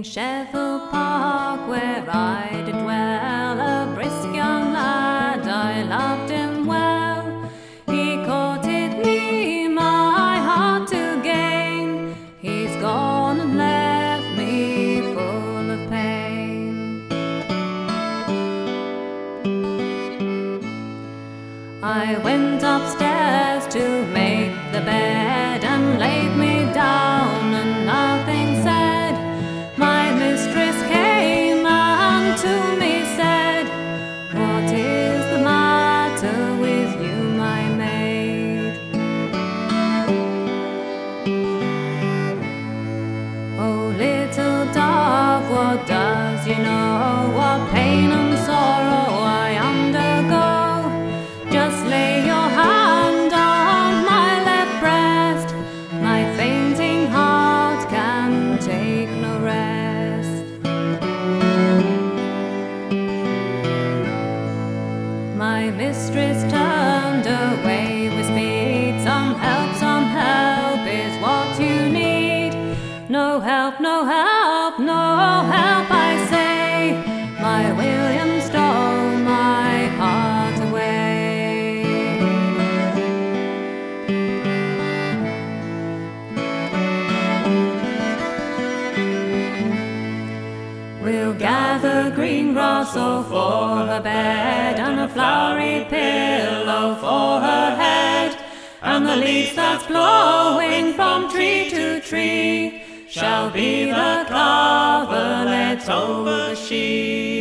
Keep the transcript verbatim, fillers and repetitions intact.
Sheffield Park, where I did dwell, a brisk young lad, I loved him well. He courted me, my heart to gain. He's gone and left me full of pain. I went upstairs to make the bed and laid me down, and nothing said. My mistress came and to me said, "What is the matter with you, my maid?" Oh, little dove, what does you know what pain and sorrow I undergo? Just lay your hand on my left breast, my fainting heart can take no rest. My mistress turned away with speed. Some help, some help is what you need. No help, no help, no help, I say. My William stole my heart away. We'll gather green grass all for her bed, and a flowery pillow for her head, and the leaves that's blowing from tree to tree shall be the coverlet over the sheet.